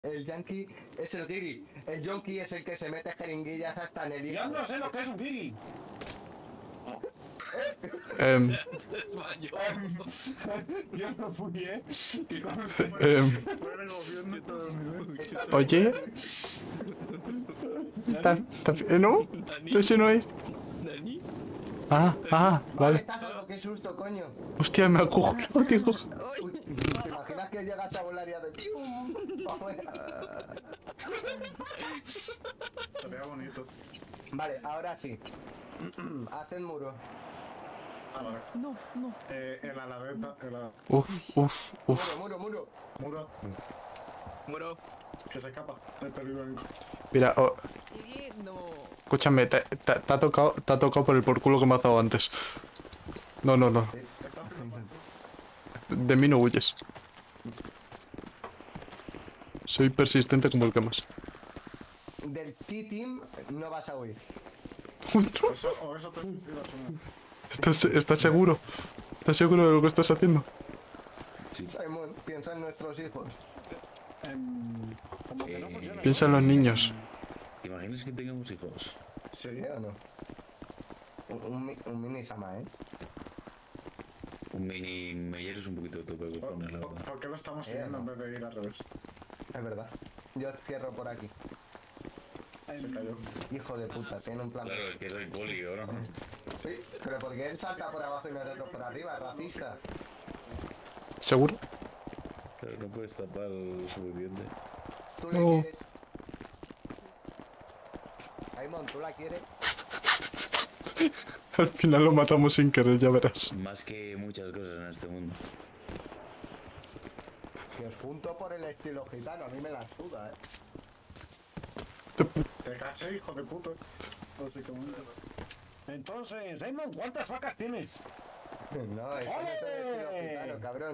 El yankee es el guiri. El yonki es el que se mete jeringuillas hasta en el hijo. Yo no sé lo que es un guiri. Se desmayó. Yo no fui, Que con Fuera el gobierno estadounidense. Oye, ¿no? Dani, Ese no es. Vale, Vale. estás loco, qué susto, coño. Hostia, me acojo, digo. Uy, ¿te imaginas que llegas a volar y haces ¡pium! Afuera? Estaría bonito. Vale, ahora sí. Haced muro. A ver. No. El alaveta, Uf. Muro. muro que se escapa del peligro. Mira, No. escúchame, te ha tocado por el por culo que me has dado antes. No. Está haciendo mal. De mí no huyes. Soy persistente como el que más. Del T-Team no vas a huir. Eso te sí la suena. ¿Estás seguro? ¿Estás seguro de lo que estás haciendo? Simon, piensa en nuestros hijos. Como que no funciona. Piensa en los niños. ¿Te imaginas que tengamos hijos? Sí. ¿Sí o no? Un mini Sama, ¿eh? Un mini Meyer es un poquito de tope cojones, la verdad. ¿Por qué lo estamos siguiendo en vez de ir al revés? Es verdad. Yo cierro por aquí. Se cayó. Hijo de puta, tiene un plan. Claro, es que soy poli ahora. Sí, pero porque él salta por abajo y nosotros por arriba, racista. ¿Seguro? Claro, no puedes tapar lo suficiente. ¿Tú le No. quieres? Simon, ¿tú la quieres? Al final lo matamos sin querer, ya verás. Más que muchas cosas en este mundo. Que os junto por el estilo gitano, a mí me la suda, ¿eh? Te caché, hijo de puta. Básicamente. Entonces, Simon, ¿cuántas vacas tienes? No, eso no es el estilo ¡Ole! gitano, cabrón.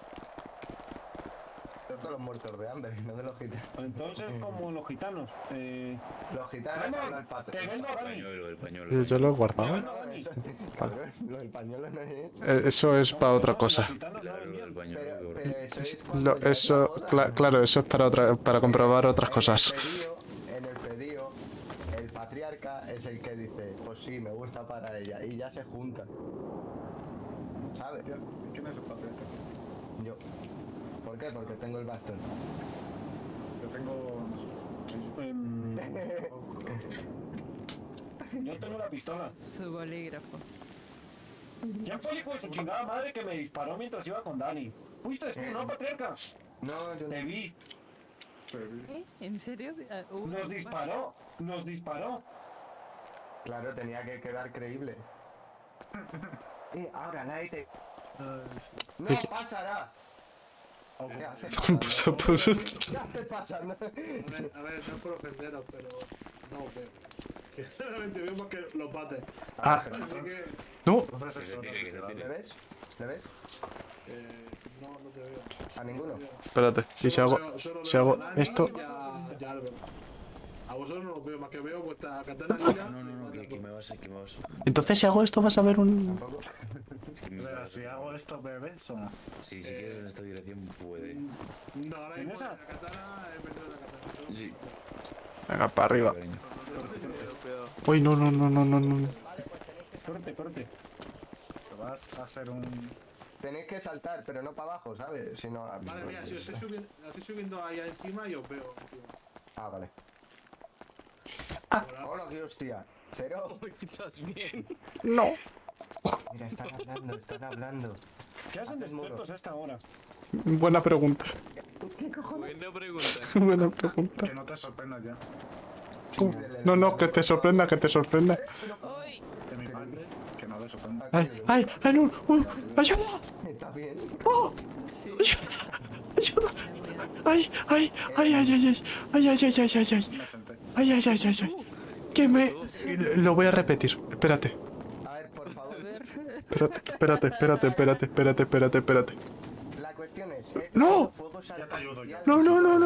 Son todos los muertos de hambre, no de los gitanos. Entonces, como los gitanos. Los gitanos Simon, hablan pato. te vendo a Dani. El pañuelo. Yo lo he guardado. No, eso, cabrón, lo del pañuelo no es... Eso es para otra cosa. Los gitanos no Claro, vendían. el pañuelo. Pero eso es cuando ya es la Eso, boda. claro, eso es para comprobar otras cosas. En el pedido, el patriarca es el que dice, pues sí, me gusta para ella, y ya se juntan. ¿Sabes? ¿Quién es el patriarca? Yo. ¿Por qué? Porque tengo el bastón. Yo tengo. No sé. Sí. Yo tengo la pistola. Su bolígrafo. ¿Quién fue el hijo de su chingada madre que me disparó mientras iba con Dani? ¿Fuiste tú, no, patriarca? No, yo Te no. vi. ¿En serio? Nos disparó. Claro, tenía que quedar creíble. Ahora, nadie ¡No pasará! ¿Qué hace pasando? Pues, ¿Qué hace pasando? A ver, no es por ofenderos, pero no veo. Sinceramente veo más que los bates. Ah, Así que no. Entonces eso. ¿Le ves? ¿Le ves? no te veo. ¿A ninguno? Espérate, y si hago esto. Ya lo veo. A vosotros no los veo, más que veo vuestra katana lila. No, que me vas a... Entonces si hago esto vas a ver un... Tampoco. Es que me... Mira, si hago esto, bebé, suena. Si quieres en esta dirección puede. No, ahora ¿En mismo esa? la katana he perdido la katana. Sí. Venga, para arriba. Cariño. Uy, no. Corte. Vas a hacer un. Tenéis que saltar, pero no para abajo, ¿sabes? Sino... Vale, mira, si os estoy subiendo ahí encima y os veo encima. Ah, vale. Hola. Hola, qué hostia. ¿Cero? ¿Estás bien? No. Mira, están hablando. ¿Qué hacen Haces muro. despiertos a esta hora? Buena pregunta. ¿Qué cojones? Buena pregunta. Que no te sorprendas ya. No, que te sorprenda. ¡Ay! De mi parte, que no te sorprenda. ¡Ay, no! ¡Ayuda! Está bien. ¡Oh! Sí. ¡Ayuda! ¡Ay! Me senté. ¡Ay! Que me... Lo voy a repetir. Espérate. A ver, por favor. A ver. Espérate. La cuestión es... ¡No! Fuegos Ya te ayudo yo. No.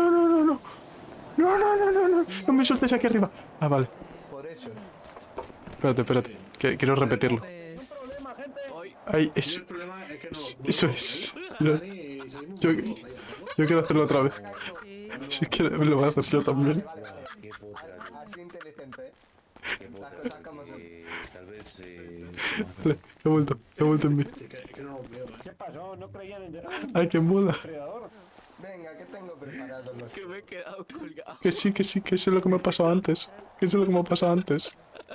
No me sueltes aquí arriba. Ah, vale. Por eso. Espérate. Que quiero repetirlo. Pues... Problema, gente. Ay, Y eso. el problema es que no. Eso es. Dani y seguimos Yo quiero hacerlo otra vez. Sí. Si quieres, lo voy a hacer yo también. Vale. Qué potra, tío. Has sido inteligente, ¿eh? Qué Las potra, cosas como son. tal vez... Vale, he vuelto en mí. Que no lo veo, ¿eh? ¿Qué pasó? ¿No creían en Ay, qué mola. Predador? Venga, que tengo preparados los... Que me he quedado colgado. Que sí, que sí, que eso es lo que me ha pasado antes. Que eso es lo que me ha pasado antes.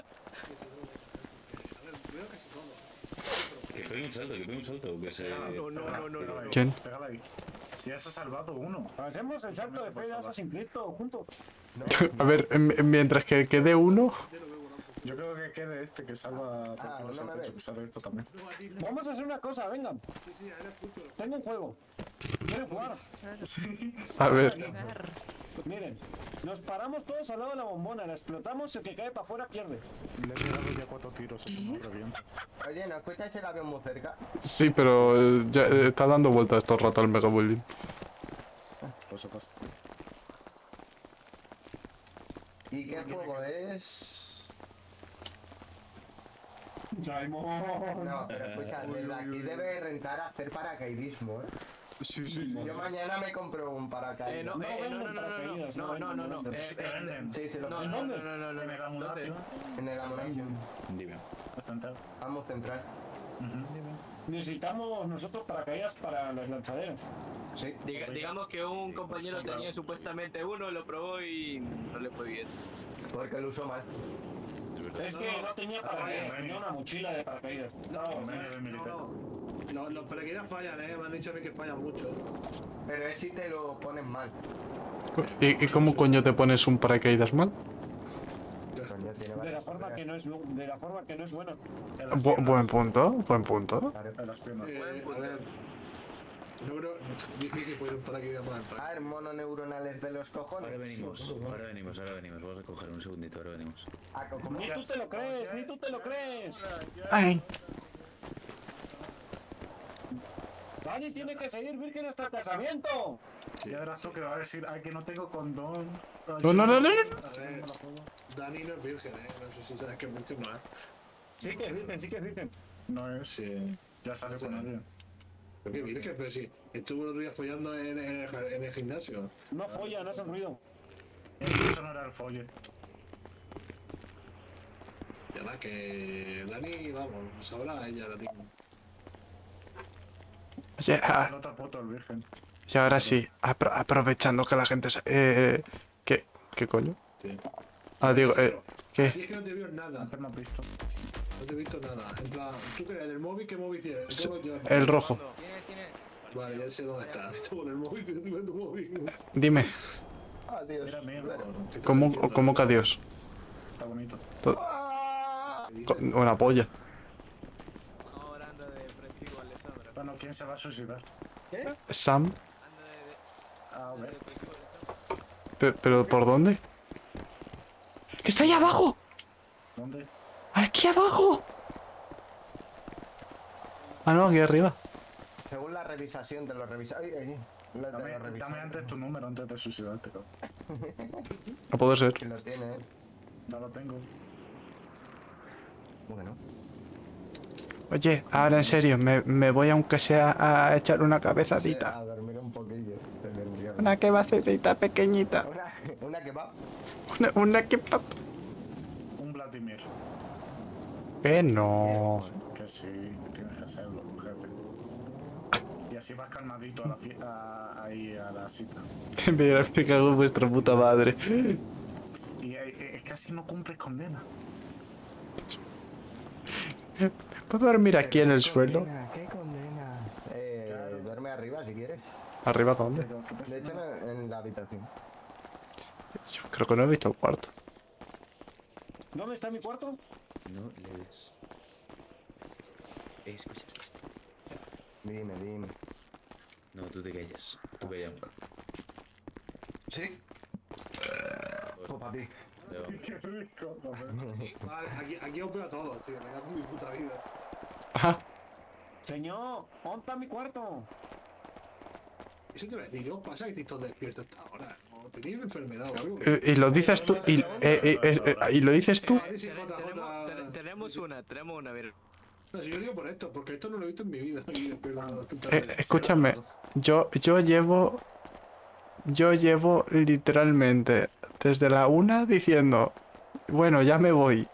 Veo casi todo. Que pegue un salto, que se... No. ¿Quién? Pégala ahí. Si ya se ha salvado uno. Hacemos el salto de fe de Assassin's Creed todos juntos. A ver, mientras que quede uno... Yo creo que quede este que salva Ah, tranquilos no me al pecho, ve. que sale esto también. No, a ti no. Vamos a hacer una cosa, vengan. Sí, ahora escucho. Tengo un juego. ¿Quieren jugar? A ver, Jugar. Miren, nos paramos todos al lado de la bombona, la explotamos y el que cae para afuera pierde. Le he pegado ya 4 tiros y no revienta. Oye, ¿no escuchas el avión muy cerca? sí, pero ya está dando vueltas todo el rato el Mega Building. Por eso pasa. ¿Y qué juego es? Simon. No, pero escucha, desde aquí debe rentar hacer paracaidismo, ¿eh? Sí. Yo mañana me compro un paracaidismo. No, Sí que venden. Sí, sí, lo no, tengo. no. En el amulatio. En el Ammunition. Dime. Bastante. Vamos central. Necesitamos nosotros paracaídas para los lanzaderos. Sí. Digamos que un compañero tenía supuestamente uno, lo probó y no le fue bien. Porque lo uso mal. Es que no tenía paracaídas, tenía una mochila de paracaídas. No, los paracaídas fallan, me han dicho a mí que fallan mucho. Pero es si te lo pones mal. ¿Y cómo coño te pones un paracaídas mal? Coño, tiene De la varias forma que no es, de la forma que no es buena. En las Buen piernas. punto, buen punto. En las piernas. A ver. Difícil poner un paracaídas mal. A ver, mononeuronales de los cojones. Ahora venimos. Vamos a coger un segundito, ahora venimos. Ah, ¿cómo? Ni tú te lo crees, ni tú te lo crees. Ay. Dani tiene que seguir virgen hasta el casamiento. Ya verás tú que va a decir, ay, que no tengo condón. No. Así A ver. no lo juego. Dani no es virgen, no sé si sabes que virgen no es. Sí que es virgen, sí que es virgen. No es, ya salió con alguien. ¿Pero qué virgen? Pero sí, estuvo el otro día follando en el gimnasio. No folla, no hace ruido. Eso no era el folle. Ya va, que Dani, vamos, sabrá ella la misma. Oye, Es el otro puto, el virgen. y ahora sí, aprovechando que la gente... ¿Qué coño? Sí. Ah, digo, A ti ¿qué? es que no te vio nada, Antes me has visto. no te he visto nada. En plan, ¿tú qué eres? ¿El móvil? ¿Qué móvil tienes? Sí, ¿Cómo llevas? el rojo. ¿Quién es? Vale, ya sé dónde está. Estoy con el móvil, estoy con tu móvil. Dime, Adiós. Mira, mira, ¿cómo que adiós? está bonito. Una polla. Ahora anda de depresivo, Alessandra. Bueno, ¿quién se va a suicidar? Sam, Anda A de ver. depresivo, Alessandra. ¿pero por dónde? ¡Que está ahí abajo! ¿Dónde? ¡Aquí abajo! Ah, no, aquí arriba. Según la revisación de los revisadores. Dame antes tu número antes de suicidarte, cabrón. No puede ser. Que lo tiene, ¿eh? No lo tengo. Bueno. Oye, ahora en serio, me voy aunque sea a echar una A cabezadita. dormir un poquillo. Una cabecita pequeñita. Una que va. Una que... Un Vladimir. Que no. Que sí, que tienes que hacerlo, jefe. Y así vas calmadito a ahí a la cita. Mira, me cago en vuestra puta madre. Y es que así no cumples condena. ¿Puedo dormir aquí en el suelo? ¿Qué condena? Duerme arriba si quieres. ¿Arriba dónde? Pero, ¿qué pasa? De hecho, en la habitación. Yo creo que no he visto el cuarto. ¿Dónde está mi cuarto? No le des. Escucha. Dime. No, tú te calles. Tú calla. ¿Sí? Pues para ti. Qué rico, joder. Vale, aquí os veo a todos, tío. Me cago en mi puta vida. Ajá. Señor, ¿dónde está mi cuarto? Eso te lo decir, ¿qué os pasa que estáis todos despiertos hasta ahora? ¿O tenéis enfermedad o algo? Y lo dices tú. Y lo dices tú. Sí, sí, JJ. Tenemos una, mira. No, si yo digo por esto, porque esto no lo he visto en mi vida. Escúchame, yo llevo yo llevo literalmente desde la 1 diciendo, bueno, ya me voy.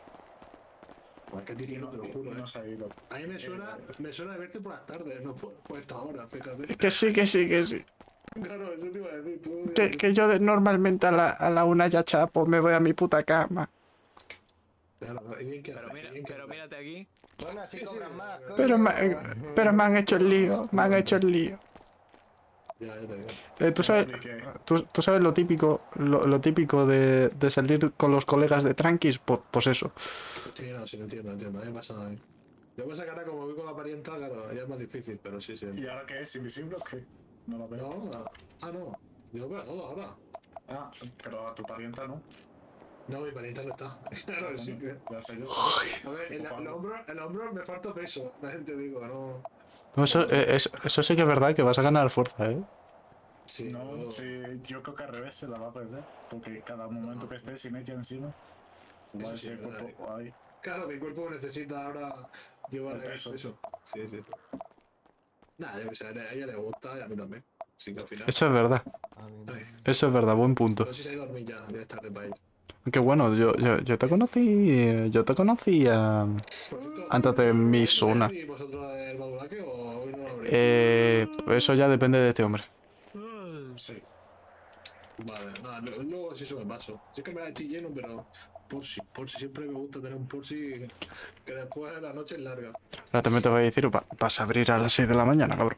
Es que Y diciendo, no, te lo y juro, no se ha ido. A mí me suena de verte por las tardes, no por esta hora, fíjate. Que sí, que sí, que sí. Claro, eso te iba a decir, tú. Que yo normalmente a la 1 ya chapo, me voy a mi puta cama. Claro, y bien que Pero, haces, mira, bien que pero haces. mírate aquí. Bueno, así Sí, sí, cobran más, coño. Pero me han hecho el lío, me han hecho el lío. Ya te digo. ¿Tú sabes, ¿De qué? tú sabes lo típico, lo típico de salir con los colegas de tranquis? Pues eso. Sí, no, sí, entiendo. A mí me pasa nada. Yo me sacará como voy con la parienta, claro, ya es más difícil, pero sí. ¿Y ahora qué es? ¿Invisible o qué? No lo veo. No. Yo veo todo ahora. Ah, pero a tu parienta no. No, mi parienta no está. Claro, sí que. Ya sé yo. A ver, el hombro me falta peso, la gente digo, no. No, eso sí que es verdad que vas a ganar fuerza, ¿eh? Sí, No, sí, yo creo que al revés se la va a perder. Porque cada momento que esté sin ella encima, va a sí, ser verdad. cuerpo ahí. Claro, mi cuerpo necesita ahora llevar El peso. eso. Sí. Nada, yo que sé, a ella le gusta y a mí también. Así que al final. Eso es verdad, A mí no. Ay, eso es verdad, buen punto. no sé si se ha ido a dormir ya es tarde para ella. Aunque bueno, yo te conocí Por cierto, antes de mi zona. ¿y vosotros el badulaque o hoy no lo abrís? Eso ya depende de este hombre. Sí. Vale, nada, luego sí eso me paso. Sí que me estoy lleno, pero por si siempre me gusta tener un por si que después la noche es larga. Ahora también te voy a decir, vas a abrir a las 6 de la mañana, cabrón.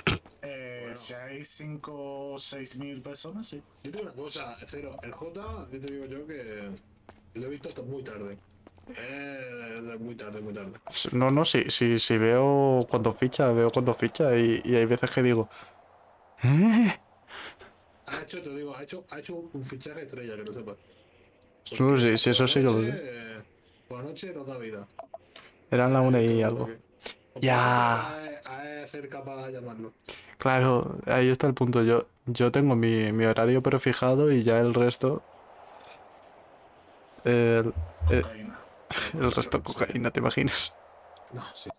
Si hay 5 o 6 mil personas, sí. Yo te digo una cosa, cero, el J, yo te digo yo que lo he visto hasta muy tarde. Muy tarde. No, si veo cuánto ficha, y hay veces que digo, ¿eh? Te digo, ha hecho un fichaje estrella, que lo sepas. No, sí, eso sí que lo sé. Por la noche nos da vida. Eran la 1 y Todo algo. lo que- Ya. A ser capaz de llamarlo. Claro, ahí está el punto. Yo tengo mi horario prefijado y ya el resto. El, el, Cocaína. el resto cocaína, ¿te imaginas? No, sí.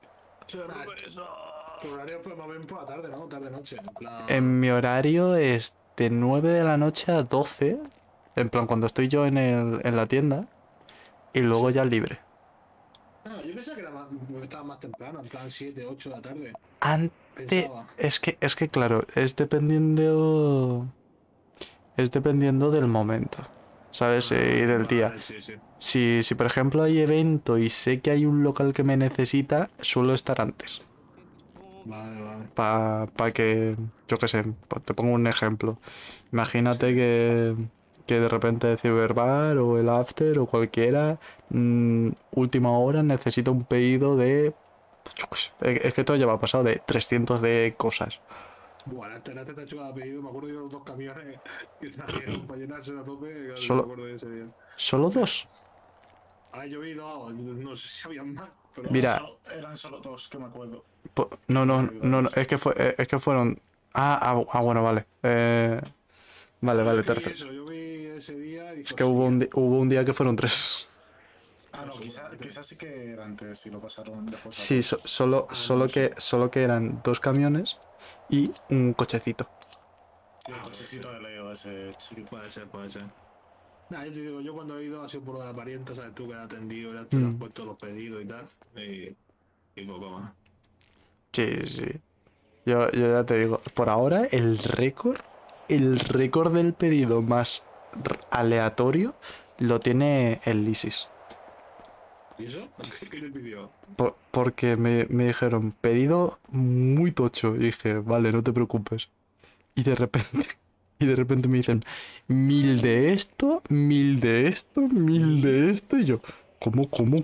Tu horario pues más bien por la tarde, ¿no? Tarde-noche. En plan. En mi horario es de 9 de la noche a 12. En plan, cuando estoy yo en la tienda. Y luego ya libre. No, yo pensaba que estaba más temprano, en plan 7, 8 de la tarde. Antes. Pensaba. Es que claro, es dependiendo. Es dependiendo del momento. ¿Sabes? Y del día. Vale, sí. Si por ejemplo hay evento y sé que hay un local que me necesita, suelo estar antes. Vale. Para que, yo qué sé, te pongo un ejemplo. Imagínate que de repente el Cyberbar o el After o cualquiera, última hora necesita un pedido de, pues, yo qué sé, es que todo lleva pasado de 300 de cosas. Bueno, este te ha hecho cada pedido. Me acuerdo yo de los 2 camiones que trajeron para llenarse a tope. Claro, Solo- me acuerdo de ese día. ¿Solo dos? Ha llovido, no sé si habían más. Pero Mira. Eran solo 2, que me acuerdo. No, es que fueron... bueno, vale. Vale, te refieres. Yo vi ese día y Es que hubo un día que fueron 3. Ah, no, quizás sí que era antes y lo pasaron después. Sí, solo que eran 2 camiones y un cochecito. Sí, el cochecito de Leo, ese chico. Puede ser. Nah, yo te digo, yo cuando he ido ha sido por la parienta, sabes tú que has atendido, ya te has puesto los pedidos y tal. Y poco más. Sí. Yo ya te digo, por ahora el récord del pedido más aleatorio lo tiene el Lysis. ¿Y eso? ¿Qué te pidió? Porque me dijeron, pedido muy tocho. Y dije, vale, no te preocupes. Y de repente me dicen, 1000 de esto, 1000 de esto, 1000 de esto. Y yo, ¿cómo?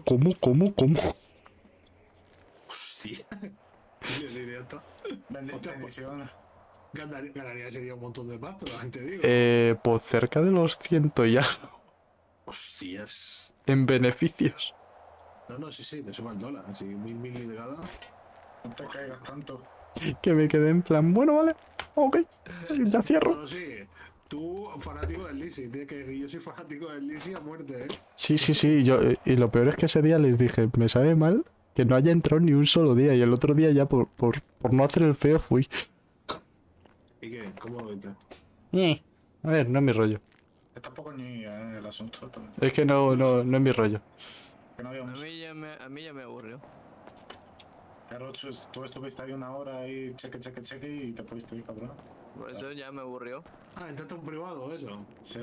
Hostia. Yo diría esto. Bendiciones. Ganaría ese día un montón de pasta, la gente digo. Pues cerca de los 100 ya Hostias. en beneficios. No, sí, te suma el dólar. Así, 1000 de cada. No te caigas tanto. Que me quedé en plan, bueno, vale, ok, ya cierro. Bueno, sí. Tú, fanático del Lisi, tienes que decir, yo soy fanático del Lisi a muerte, Sí, y lo peor es que ese día les dije, me sabe mal que no haya entrado ni un solo día. Y el otro día ya por no hacer el feo fui. ¿Y qué? ¿Cómo lo viste? A ver, no es mi rollo. Está un poco ñoña, el asunto. Es que no es mi rollo. Que no A habíamos. mí ya me aburrió. Claro, tú estuviste ahí una hora ahí, cheque y te fuiste, cabrón. Por eso ya me aburrió. Ah, entraste a un privado, eso. Sí,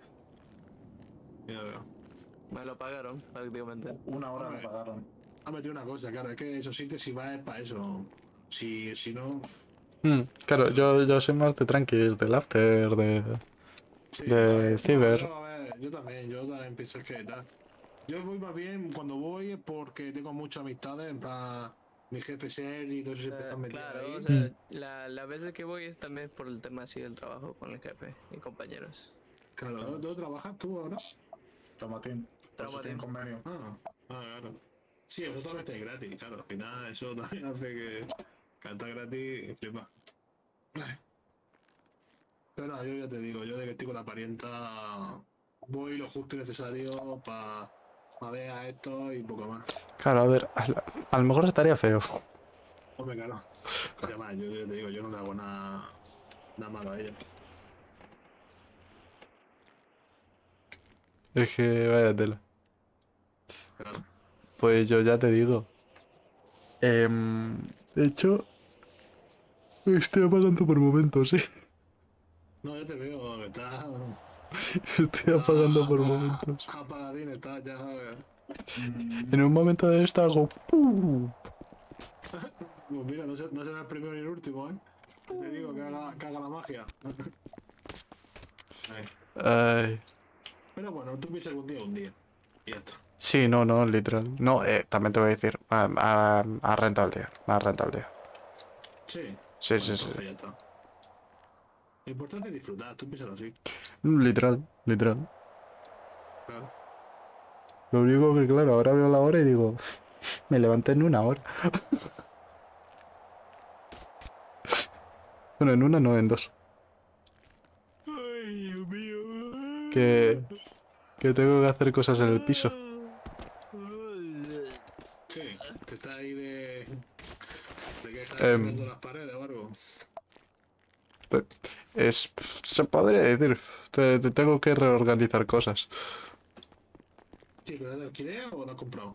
Ya veo. Me lo pagaron, prácticamente. una hora me Hombre. pagaron. Ha metido una cosa, claro, es que esos sitios si vas es para eso. Si no. Claro, yo soy más de tranquis, del after, Sí, de no, Ciber. a ver, yo también pienso que tal. Yo voy más bien cuando voy es porque tengo muchas amistades, en plan, mi jefe ser y todo eso siempre están metidos Claro, o ahí. sea, las veces que voy es también por el tema así del trabajo con el jefe y compañeros. Claro, ¿dónde trabajas tú ahora? Tomatín. Por eso tienen convenio. Claro. Sí, eso totalmente es gratis, claro. Al final eso también hace que cantar gratis flipa. Ay. Pero no, yo ya te digo, yo de que estoy con la parienta voy lo justo y necesario para ver a esto y poco más. Claro, a ver, a lo mejor estaría feo. Hombre, claro. Además, yo ya te digo, yo no le hago nada malo a ella. Es que vaya tela. Claro. Pues yo ya te digo. De hecho, estoy apagando por momentos, ¿eh? No, yo te veo, que estás. Estoy apagando por momentos. Apagadín, estás ya, ¿sabes? En un momento de esto hago ¡pum! Pues mira, no será el primero ni el último, ¿eh? Te digo que haga la magia. Ay. Ay. Pero bueno, tú piensas un día. Y ya está. Sí, no, literal. No, también te voy a decir, a renta al día, a renta al día. Sí. Sí, Bueno, sí, entonces sí. ya está. Lo importante es disfrutar, tú piénsalo así. Literal. Claro. Lo único que, claro, ahora veo la hora y digo, me levanté en una hora. Bueno, en una no, en dos. Ay, Dios mío. Que tengo que hacer cosas en el piso. ¿Qué? ¿Te está ahí de que estás Em. pegando las paredes o algo? Se podría decir, te tengo que reorganizar cosas. Sí, pero ¿es de alquiler o lo has comprado?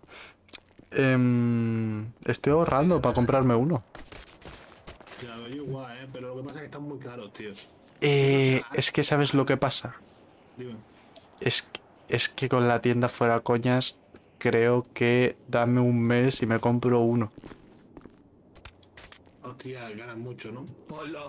Estoy ahorrando para comprarme uno. Ya, yo igual, pero lo que pasa es que están muy caros, tío. Es que sabes lo que pasa. Dime. Es que con la tienda fuera coñas, creo que dame un mes y me compro uno. Hostia, ganas mucho, ¿no? Hola.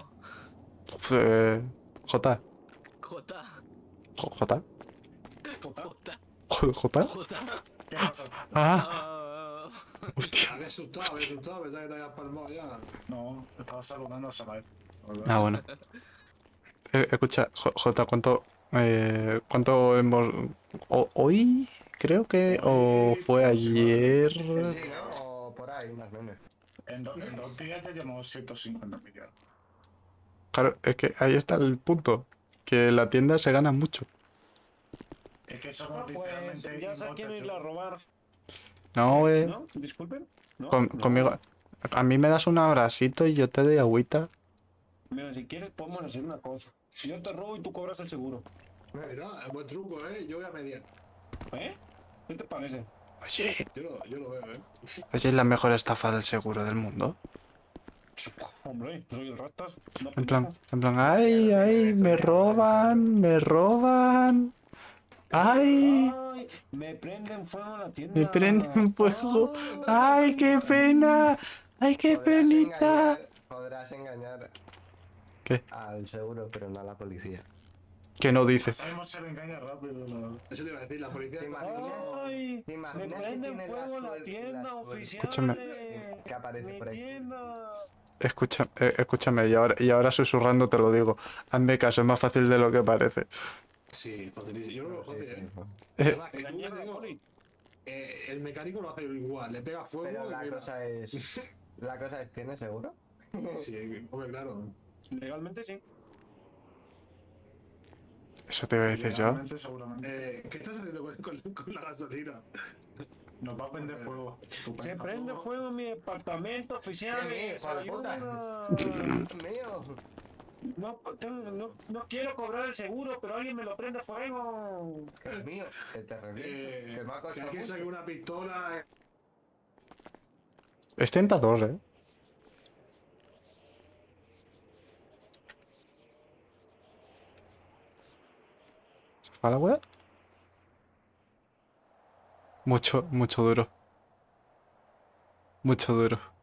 J. J. J. J. J. ¿Qué pasa? Ah, hostia. Había asustado, pensaba que te habías palmado ya. No, estaba saludando a Samuel. Ah, bueno. Escucha, J, ¿cuánto hemos... hoy? Creo que... ¿O fue ayer? Sí, ¿no? O por ahí, más o menos. En 2 días ya llevamos 150 millones. Claro, es que ahí está el punto. Que la tienda se gana mucho. Es que somos Pues literalmente ya sé a quién irle a robar. No, ¿No? Disculpen. ¿No? Conmigo... A mí me das un abracito y yo te doy agüita. Mira, si quieres podemos hacer una cosa. Yo te robo y tú cobras el seguro. Mira, es buen truco, yo voy a mediar. ¿Eh? ¿Qué te parece? Oye, Yo lo veo, es la mejor estafa del seguro del mundo. Hombre, soy el rastas. No, En plan, ay, me roban. Ay, ¡Ay! Me prenden fuego en la tienda. me prenden fuego. Ay, qué pena. Ay, qué penita. Podrás engañar ¿Qué? al seguro, pero no a la policía. ¿Qué no dice? Sabemos se le engaña rápido. Eso te iba a decir, la policía... ¿Te imaginas? ¡Ay! ¿Te Me imaginas que prenden tiene fuego en la suerte- tienda, suerte oficial. Escúchame. que aparece Mi por ahí? tienda. Escúchame, y ahora susurrando te lo digo. Hazme caso, es más fácil de lo que parece. Sí, facilísimo. Yo no lo fácil, Eh, Además, que tú, Engañar a la te digo, poli. el mecánico lo hace igual, le pega fuego Pero y la mira. cosa es... La cosa es, ¿tienes seguro? Sí, hombre, claro. Legalmente sí. Eso te iba a decir yo. Legalmente, seguramente. ¿Qué estás haciendo con la gasolina? Nos va a prender fuego. Se Estupendo. prende fuego en mi departamento oficial. ¿Qué, hijo de puta? Ayuda. ¡Mío! No quiero cobrar el seguro, pero alguien me lo prende fuego. Que es mío, que te reviento. Que me ha Que costado alguien saque mucho. una pistola. Es tentador, ¿eh? ¿Se fue a la wea? Mucho, mucho duro. Mucho duro.